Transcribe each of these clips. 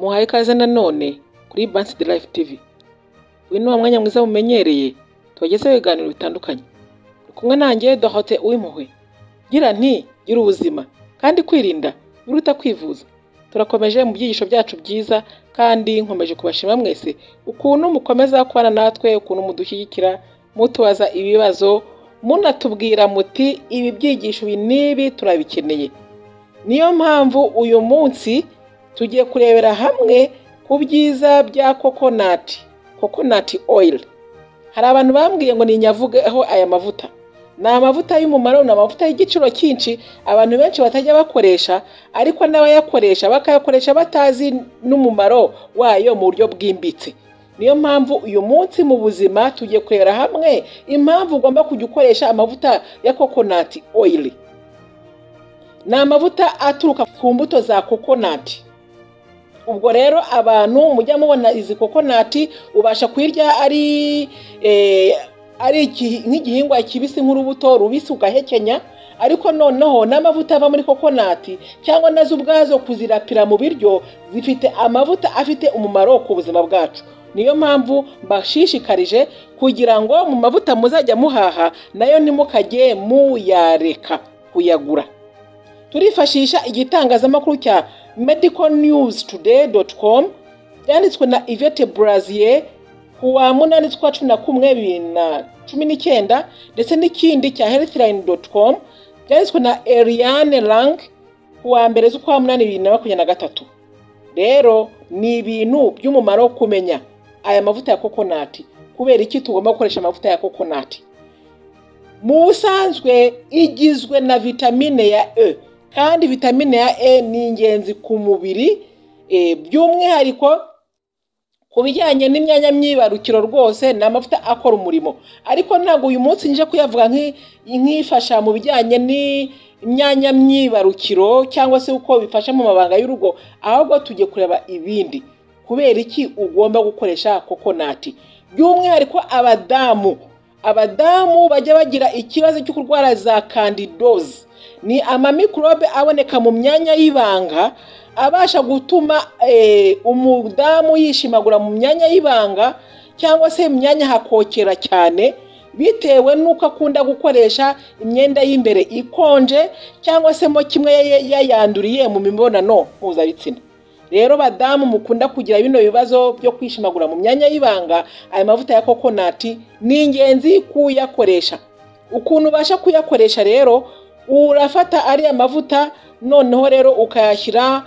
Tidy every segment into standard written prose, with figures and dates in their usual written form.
muhaye ikaze nanone kuri Bansi de Life TV. Uyu ni mwanya mwiza mumenyereye tubagezeho ibiganiro bitandukanye. Kumwe nanjye Dohote uwimpuhwe. Gira nti gira ubuzima kandi kwirinda biruta kwivuza. Turakomeje mu byigisho byacu byiza kandi nkomeje kubashima mwese ukuntu mukomeza kubana natwe, ukuntu mudushyigikira, mutubaza ibibazo, munatubwira muti ibi byigisho nibi turabikeneye. Niyo mpamvu uyu munsi tugiye kurebera hamwe ku byiza bya coconut oil. Hari abantu bambwiye ngo ninyavugeho aya mavuta. Ni amavuta y'umumaro, ni amavuta y'igiciro cyinshi abantu benshi batajya bakoresha, ariko n'abayakoresha bakayakoresha batazi n'umumaro wayo mu buryo bwimbitse. Niyo mpamvu uyu munsi mu buzima tugiye kurebera hamwe impamvu ugomba kujya ukoresha amavuta ya coconut oil. Ni amavuta aturuka ku mbuto za coconut. Ubwo rero abantu mujya mubona izi coconut ubasha kuyirya ari nk'igihingwa kibisi nk'urubuto rubisi ugahekenya, ariko noneho n'amavuta ava muri coconut cyangwa nazo ubwazo kuzirapira mu biryo zifite amavuta afite umumaro ku buzima bwacu. Niyo mpamvu mbashishikarije kugira ngo mu mavuta muzajya muhaha nayo ntimukajye muyareka kuyagura. Turifashisha igitangazamakuru cya medicalnewstoday.com byanditswe na Yvette Brazier kuwa 8/11/2019, ndetse n'ikindi cya healthline.com byanditswe na Eliane Lang kuwa 1/8/2023. Rero ni ibintu by'umumaro kumenya aya mavuta ya coconut. Kubera iki tugomba gukoresha amavuta ya coconut? Mu busanzwe igizwe na vitamine ya E, kandi vitamine ya E ni ingenzi ku mubiri, by'umwihariko ku bijyanye n'imyanya myibarukiro rwose ni amavuta akora umurimo. Ariko ntabwo uyu munsi nje kuyavuga nk'ifasha mu bijyanye n'imyanya myibarukiro cyangwa se uko bifasha mu mabanga y'urugo, ahubwo tujye kureba ibindi. Kubera iki ugomba gukoresha coconut? By'umwihariko abadamu bajya bagira ikibazo cyo kurwara za candidose. Ni amamikrobe aboneka mu myanya y'ibanga abasha gutuma umudamu yishimagura mu myanya y'ibanga cyangwa se imyanya hakokera cyane, bitewe nuko akunda gukoresha imyenda y'imbere ikonje cyangwa se mo kimwe yayanduriye mu mibonano mpuzabitsina. Rero badamu mukunda kugira bino bibazo byo kwishimagura mu myanya y'ibanga, aya mavuta ya coconut ni ingenzi kuyakoresha. Ukuntu ubasha kuyakoresha rero, urafata ari amavuta noneho rero ukayashyira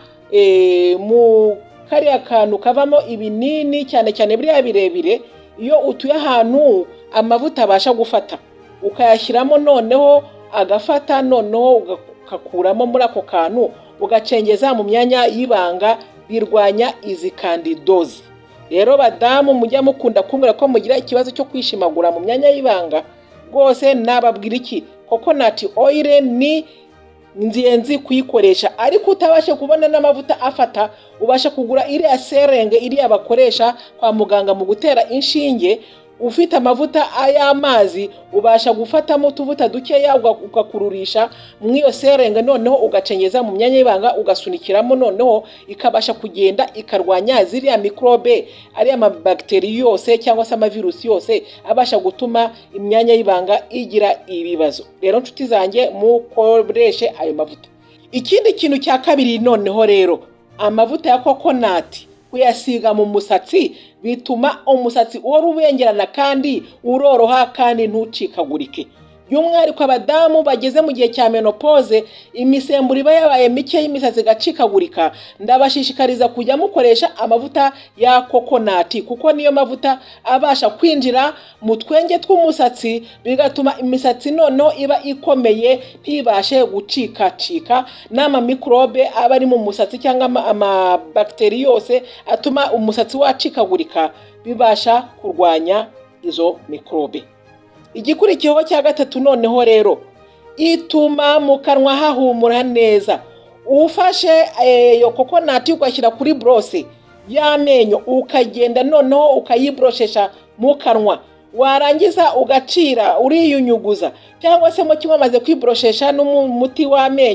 mu kariya kantu kavamo ibinini, cyane cyane biriya birebire. Iyo utuye ahantu amavuta abasha gufata, ukayashyiramo noneho agafata, noneho ugakuramo muri ako kantu ugacengeza mu myanya y'ibanga, birwanya izi candidose. Rero badamu mujya mukunda kumbwira ko mugira ikibazo cyo kwishimagura mu myanya y'ibanga, rwose nababwira iki, coconut oil ni ingenzi kuyikoresha. Ariko utabashe kubona n'amavuta afata, ubasha kugura iriya serenge iriya bakoresha kwa muganga mu gutera inshinge. Ufite amavuta ay'amazi ubasha gufatamo utuvuta dukeya ugakururisha mu iyo serenge, noneho ugacengeza mu myanya y'ibanga ugasunikiramo, noneho ikabasha kugenda ikarwanya ziriya mikrobe, ari amabacteri yose cyangwa se amavirusi yose abasha gutuma imyanya y'ibanga igira ibibazo. Rero nshuti zanjye mukoreshe ayo mavuta. Ikindi kintu cya kabiri noneho rero, amavuta ya coconut kuyasiga mu musatsi bituma umusatsi ubengerana kandi uroroha kandi ntucikagurike. By'umwihariko abadamu bageze mu gihe cya menopause, imisemburo iba yabaye mike y'imisatsi gacikagurika, ndabashishikariza kujya mukoresha amavuta ya coconut, kuko niyo mavuta abasha kwinjira mu twenge tw'umusatsi, bigatuma imisatsi noneho iba ikomeye, ntibashe gucikacika n'amamikrobe aba ari mu musatsi cyangwa amabacteri yose atuma umusatsi wacikagurika, bibasha kurwanya izo mikrobe. Igikurikiyeho cya gatatu noneho rero, ituma mu kanwa hahumura neza. Ufashe yo coconut ugashyira kuri brose y'amenyo, ukagenda noneho ukayibroshesha mu kanwa, warangiza ugacira uriyunyuguza, cyangwa se mu kimwe maze kwibroshesha n'umuti w'amenyo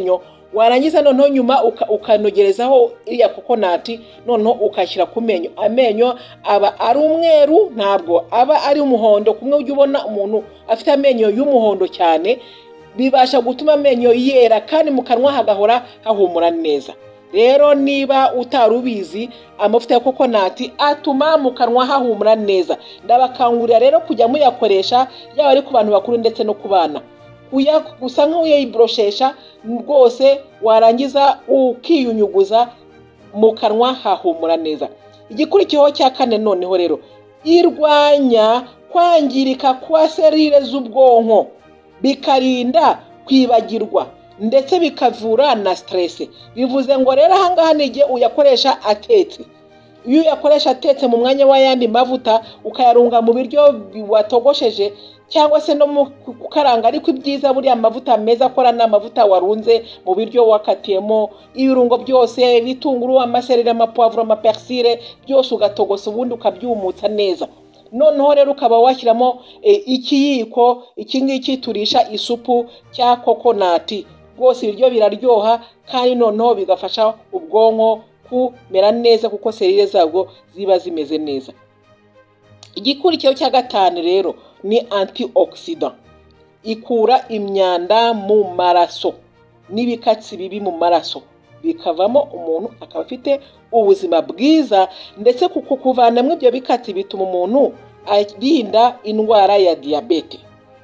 warangiza noneho nyuma ukanogerezaho iriya kokonati, noneho ukashyira ku menyo. Amenyo aba ari umweru, ntabwo aba ari umuhondo. Kumwe ujya ubona umuntu afite amenyo y'umuhondo cyane, bibasha gutuma amenyo yera kandi mu kanwa hagahora hahumura neza. Rero niba utarubizi, amavuta ya kokonati atuma mu kanwa hahumura neza. Ndabakangurira rero kujya muyakoresha, yaba ari ku bantu bakuru ndetse no ku bana. Gusa nk'uyibroshesha rwose, warangiza ukiyunyuguza, mu kanwa hahumura neza. Igikurikiyeho cya kane noneho rero, irwanya kwangirika kwa serire z'ubwonko, bikarinda kwibagirwa ndetse bikavura na stress. Bivuze ngo rero ahangaha nige uyakoresha atetse. Iyo uyakoresha atetse mu mwanya w'ayandi mavuta, ukayarunga mu biryo watogosheje cyangwa se no mu kukaranga, ariko ibyiza buriya amavuta meza akora ni amavuta warunze mu biryo, wakatiyemo ibirungo byose, ibitunguru, amasereri, amapoivre, amapersile, byose ugatogosa ubundi ukabyumutsa neza. Noneho rero ukaba washyiramo ikiyiko, iki ngiki turisha isupu cya kokonati. Rwose ibiryo biraryoha kandi noneho bigafasha ubwonko kumera neza kuko serire zabwo ziba zimeze neza. Igikurikiyeho cya gatanu rero ni antioxidant. Ikura imyanda mu maraso n'ibikatsi bibi mu maraso, bikavamo umuntu akaba afite ubuzima bwiza, ndetse kuko kuvanamo ibyo bikatsi bituma umuntu arinda indwara ya diyabete.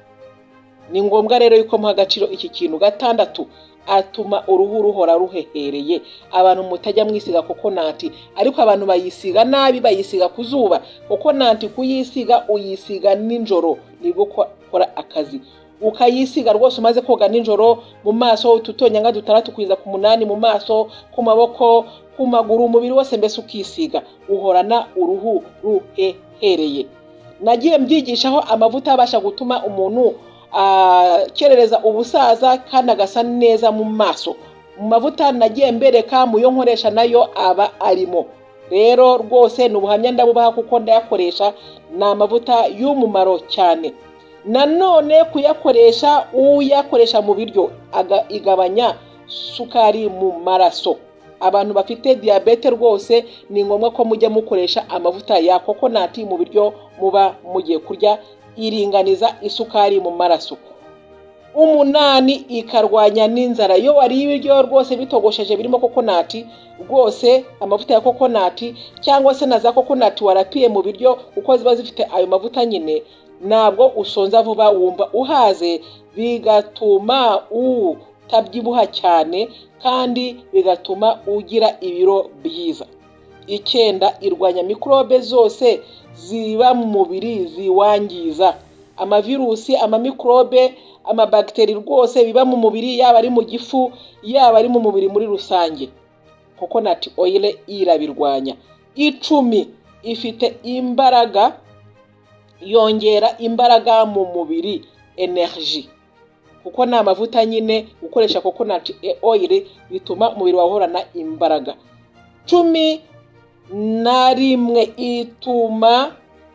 Ni ngombwa rero yuko muha agaciro iki kintu. Gatandatu, atuma uruhu ruhora ruhehereye. Abantu mutajya mwisiga kokonati, ariko abantu bayisiga nabi, bayisiga ku zuba. Kokonati kuyisiga uyisiga nijoro, nibwo kora akazi. Ukayisiga rwose umaze koga nijoro, mu maso ututonyanga 6 kugeza ku 8, mu maso, ku maboko, ku maguru, umubiri wose mbese ukisiga, uhorana uruhu ruhehereye. Nagiye mbyigishaho amavuta abasha gutuma umuntu kerereza ubusaza kandi agasa neza mu maso. Mu mavuta nagiye mbereka muyo nkoresha nayo aba arimo. Rero rwose n'ubuhamya ndabubaha kuko ndayakoresha, na amavuta y'umumaro cyane. Nanone kuyakoresha, uyakoresha mu biryo igabanya sukari mu maraso. Abantu bafite diabete rwose ni ngombwa ko mujya mukoresha amavuta ya kokonati mu biryo muba mugiye kurya, iringaniza isukari mu maraso. 8, ikarwanya n'inzara. Iyo wariye ibiryo rwose bitogosheje birimo kokonati, rwose amavuta ya kokonati cyangwa se na za kokonati warapiye mu biryo uko ziba zifite ayo mavuta nyine, ntabwo usonza vuba, wumva uhaze, bigatuma utabyibuha cyane kandi bigatuma ugira ibiro byiza. 9, irwanya mikrobe zose ziba mu mubiri ziwangiza. Amavirusi, amamikrobe, amabagiteri rwose biba mu mubiri, yaba ari mu gifu, yaba ari mu mubiri muri rusange. Coconut oil irabirwanya. 10, ifite imbaraga, yongera imbaraga mu mubiri, energy. Kuko na amavuta nyine ukoresha coconut oil bituma umubiri wahorana imbaraga. 11, ituma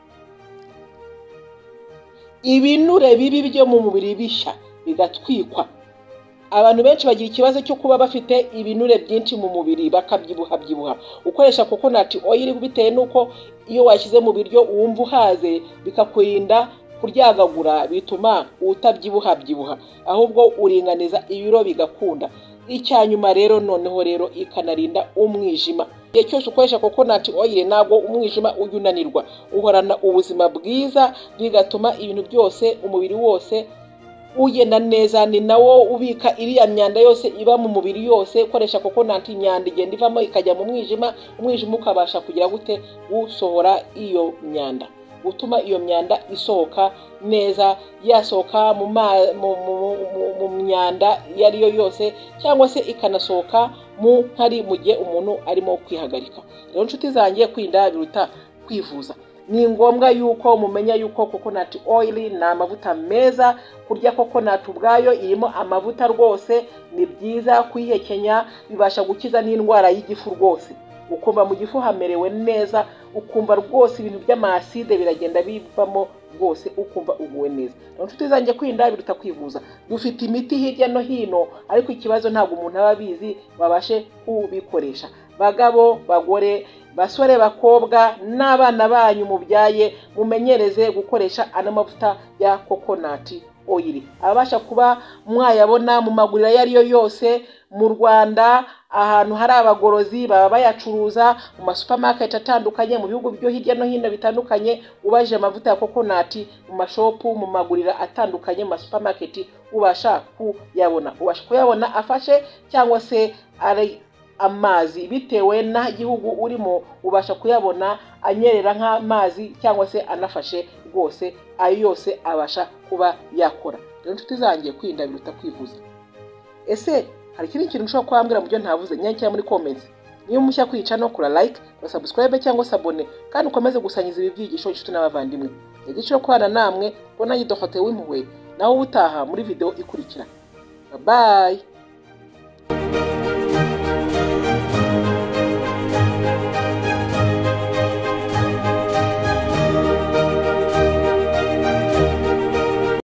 ibinure bibi byo mu mubiri bishya bigatwikwa. Abantu benshi bagira ikibazo cyo kuba bafite ibinure byinshi mu mubiri, bakabyibuha. Ukoresha coconut oil bitewe nuko iyo washyize mu biryo wumva uhaze, bikakurinda kuryagagura, bituma utabyibuha, ahubwo uringaniza ibiro bigakunda. Icyanyuma rero noneho rero ikanarinda umwijima. Igihe cyose ukoresha coconut oil ntabwo umwijima ujya unanirwa, uhorana ubuzima bwiza, bigatuma ibintu byose, umubiri wose ugenda neza. Ni nawo ubika iriya myanda yose iba mu mubiri yose. Ukoresha coconut, imyanda igenda ivamo ikajya mu mwijima, umwijima ukabasha kugira gute gusohora iyo myanda, gutuma iyo myanda isohoka neza, yasohoka mu myanda yariyo yose, cyangwa se ikanasohoka mu gihe umuntu arimo kwihagarika. Rero nshuti zanjye, kwirinda biruta kwivuza. ni ngombwa yuko mumenya yuko coconut oil ni amavuta meza. Kurya coconut ubwayo irimo amavuta rwose, ni byiza kuyihekenya, bibasha gukiza n'indwara y'igifu rwose. Ukumva mu gifu hamerewe neza, ukumva rwose ibintu by'amaside biragenda bivamo rwose, ukumva uguwe neza. Inshuti zanjye, kwirinda biruta kwivuza. Dufite imiti hirya no hino, ariko ikibazo ntabwo umuntu aba abizi babashe kubikoresha. Bagabo, bagore, basore, bakobwa n'abana banyu mubyaye, mumenyereze gukoresha ano mavuta ya coconut oil. Abasha kuba mwayabona mu maguriro ayo ari yo yose mu Rwanda, ahantu hari abagorozi baba bayacuruza mu masupermarket atandukanye, mu bihugu byo hirya no hino bitandukanye. Ubaje amavuta ya coconut mu mashopu, mu maguriro atandukanye, mu masupermarket, ubasha kuyabona afashe cyangwa se ari amazi, bitewe na gihugu urimo ubasha kuyabona anyerera nk'amazi cyangwa se anafashe rwose. Ayo yose abasha kuba yakora. Rero inshuti zanjye, kwirinda biruta kwivuza. Ese hari ikindi kintu ushobora kwambwira mu byo ntavuze? Nyandikira muri comments. Niba mushya kwica no kura like, subscribe cyangwa abone, kandi ukomeze gusangiza ibi byigisho inshuti n'abavandimwe. Igiciro kwana namwe ko nanjye Rafael w'impuhwe, naho ubutaha muri video ikurikira. Bye bye.